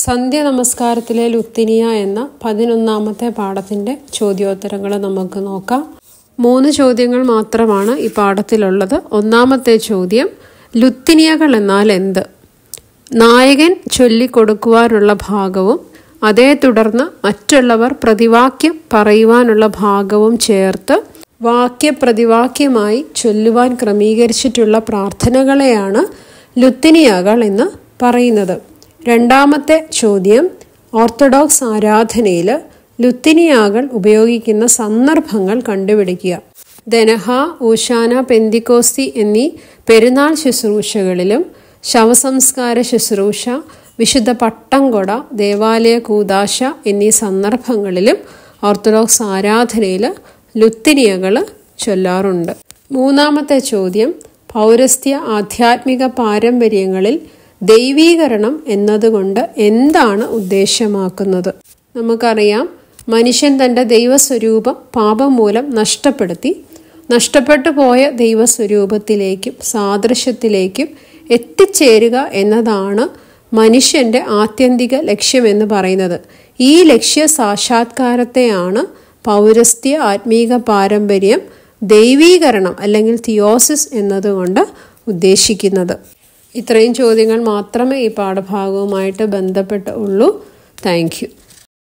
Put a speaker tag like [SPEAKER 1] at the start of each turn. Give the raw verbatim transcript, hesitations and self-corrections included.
[SPEAKER 1] സന്ധ്യ നമസ്കാരത്തിലെ ലുത്തിനിയ എന്ന പതിനൊന്നാമത്തെ പാഠത്തിൻ്റെ ചോദ്യോത്തരങ്ങൾ നമുക്ക് നോക്കാം. മൂന്ന് ചോദ്യങ്ങൾ മാത്രമാണ് ഈ പാഠത്തിലുള്ളത്. ഒന്നാമത്തെ ചോദ്യം, ലുത്തിനിയകൾ എന്നാൽ എന്ത്? നായകൻ ചൊല്ലിക്കൊടുക്കുവാനുള്ള ഭാഗവും അതേ തുടർന്ന് മറ്റുള്ളവർ പ്രതിവാക്യം പറയുവാനുള്ള ഭാഗവും ചേർത്ത് വാക്യപ്രതിവാക്യമായി ചൊല്ലുവാൻ ക്രമീകരിച്ചിട്ടുള്ള പ്രാർത്ഥനകളെയാണ് ലുത്തിനിയകൾ എന്ന് പറയുന്നത്. രണ്ടാമത്തെ ചോദ്യം, ഓർത്തഡോക്സ് ആരാധനയിൽ ലുത്തിനിയകൾ ഉപയോഗിക്കുന്ന സന്ദർഭങ്ങൾ കണ്ടുപിടിക്കുക. ദനഹ, ഊശാന, പെന്തിക്കോസ്തി എന്നീ പെരുന്നാൾ ശുശ്രൂഷകളിലും ശവസംസ്കാര ശുശ്രൂഷ, വിശുദ്ധ പട്ടംകൊട, ദേവാലയ കൂദാശ എന്നീ സന്ദർഭങ്ങളിലും ഓർത്തഡോക്സ് ആരാധനയിൽ ലുത്തിനിയകൾ ചൊല്ലാറുണ്ട്. മൂന്നാമത്തെ ചോദ്യം, പൗരസ്ത്യ ആധ്യാത്മിക പാരമ്പര്യങ്ങളിൽ ദൈവീകരണം എന്നതുകൊണ്ട് എന്താണ് ഉദ്ദേശമാക്കുന്നത്? നമുക്കറിയാം, മനുഷ്യൻ തൻ്റെ ദൈവസ്വരൂപം പാപം മൂലം നഷ്ടപ്പെടുത്തി നഷ്ടപ്പെട്ടു പോയ ദൈവസ്വരൂപത്തിലേക്കും സാദൃശ്യത്തിലേക്കും എത്തിച്ചേരുക എന്നതാണ് മനുഷ്യൻ്റെ ആത്യന്തിക ലക്ഷ്യമെന്ന് പറയുന്നത്. ഈ ലക്ഷ്യ സാക്ഷാത്കാരത്തെയാണ് പൗരസ്ത്യ ആത്മീക പാരമ്പര്യം ദൈവീകരണം അല്ലെങ്കിൽ തിയോസിസ് എന്നതുകൊണ്ട് ഉദ്ദേശിക്കുന്നത്. ഇത്രയും ചോദ്യങ്ങൾ മാത്രമേ ഈ പാഠഭാഗവുമായിട്ട് ബന്ധപ്പെട്ട് ഉള്ളൂ. Thank U.